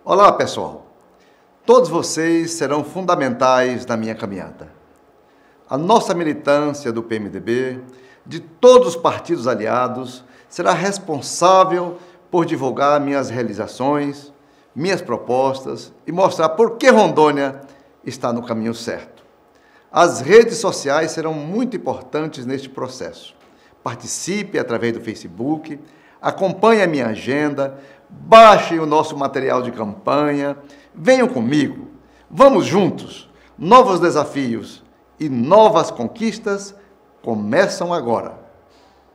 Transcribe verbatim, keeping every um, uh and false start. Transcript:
Olá, pessoal! Todos vocês serão fundamentais na minha caminhada. A nossa militância do P M D B, de todos os partidos aliados, será responsável por divulgar minhas realizações, minhas propostas e mostrar por que Rondônia está no caminho certo. As redes sociais serão muito importantes neste processo. Participe através do Facebook, acompanhe a minha agenda, baixem o nosso material de campanha, venham comigo, vamos juntos. Novos desafios e novas conquistas começam agora.